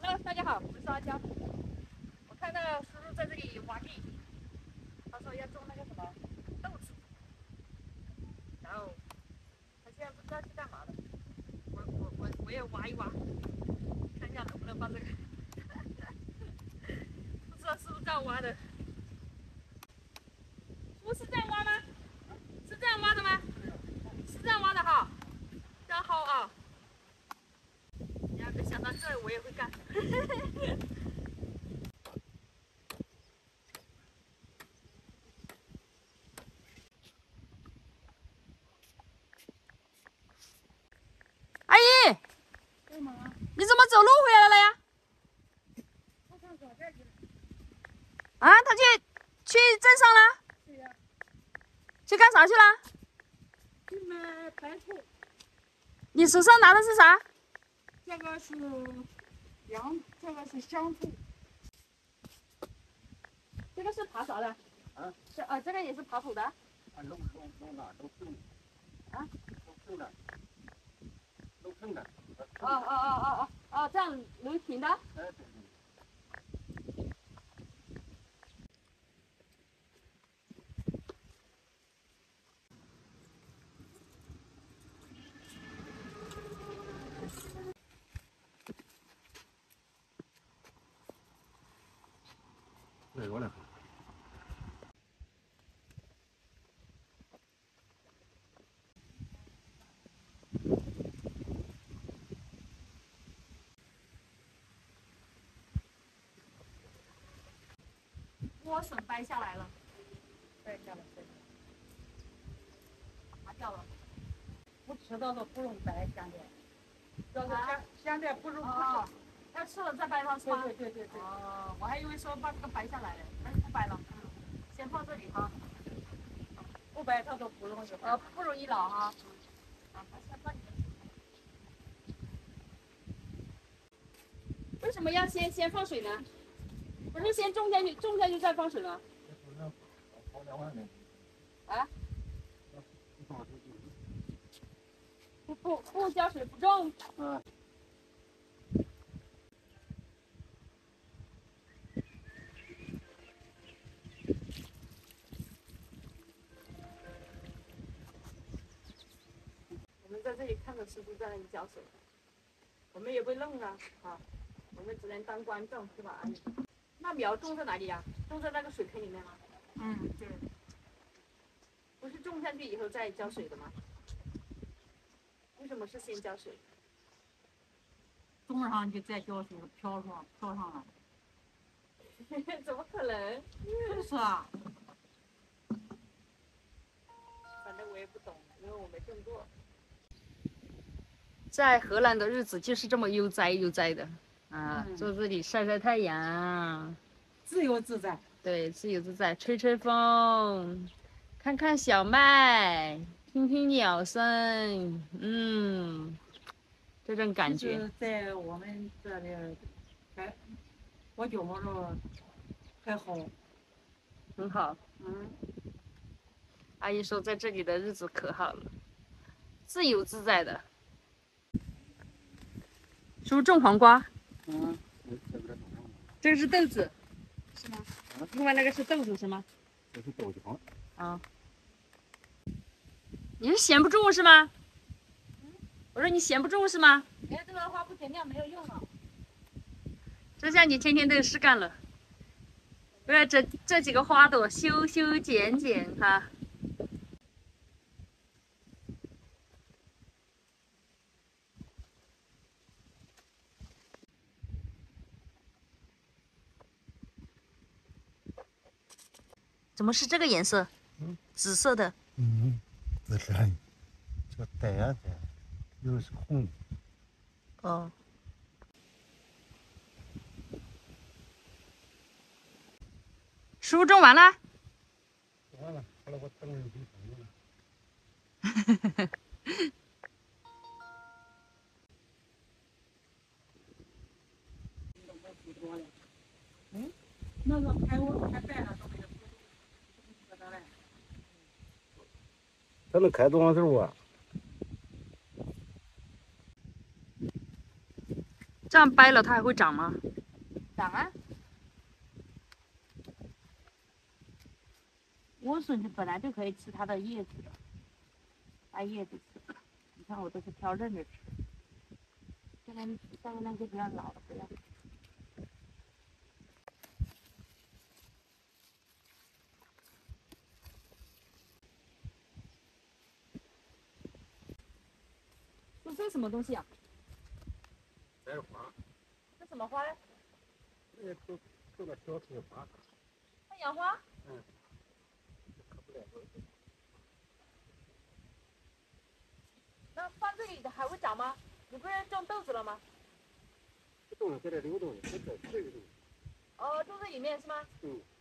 Hello，大家好，我是阿娇。我看到叔叔在这里挖地，他说要种那个什么豆子，然后他现在不知道去干嘛的。我也挖一挖，看一下能不能把这个，不知道是不是这样挖的。叔是这样挖吗？是这样挖的吗？是这样挖的哈，这样薅啊。呀，没想到这我也会干。阿姨，你怎么走路回来了呀？啊，他去镇上了？ 对呀， 去干啥去了？ 去买白兔， 你手上拿的是啥？ 这个是羊，这个是香兔。 这个是爬啥的？ 啊？ 这个也是爬土的？ 弄哪都碰啊？ 都碰的，都碰的。 哦，这样能平的？ 哎，对，我来。 莴笋掰下来了， 掰下来， 拔掉了。 不吃到的不用掰香菜，要是啊香菜不是不哦是。， 要吃了再掰它是吗？ 对。 哦，我还以为说把这个掰下来了，但是不掰了，先放这里哈。 不掰它都不容易。 不容易老哈。啊，它先放里面。为什么要先放水呢？不是先种下去再放水吗？ 好2万呢。 啊？ 不多不浇水不种。 啊。 我们在这里看着师傅在那里浇水，我们也不弄啊，我们只能当观众是吧？那苗种在哪里呀？种在那个水坑里面吗？ 对。 不是种下去以后再浇水的吗？为什么是先浇水？ 种上去再浇水，飘上了。 怎么可能？ 是啊。 反正我也不懂，因为我没种过。在荷兰的日子就是这么悠哉的啊，坐这里晒晒太阳， 自由自在。 对，自由自在，吹吹风，看看小麦，听听鸟声，这种感觉。 就是在我们这里还，我觉着还好。 很好。阿姨说在这里的日子可好了，自由自在的。叔种黄瓜，这个是豆子，是吗？另外那个是豆子是吗？ 这是豆浆。 啊。你是闲不住是吗？我说你闲不住是吗？ 哎，这个花不减量没有用了。 这下你天天都有事干了。为了这几个花朵修修剪剪哈。怎么是这个颜色？紫色的。 紫色，这带呀带，又是红。 哦。叔种完了？ 完了，后来我等人给种了。 那个开败了都没有。 它能开多长时候啊？ 这样掰了它还会长吗？ 长啊。莴笋就本来就可以吃它的叶子的，掰叶子吃。你看我都是挑嫩的吃。上面那些比较老的不要。这是什么东西啊？ 白花， 这什么花呢？ 那都那小青花。 太阳花？ 嗯。可不来了。 那放这里的还会长吗？你不是种豆子了吗？ 不动了，在这流动，在这水里。 哦，种在里面是吗？ 嗯。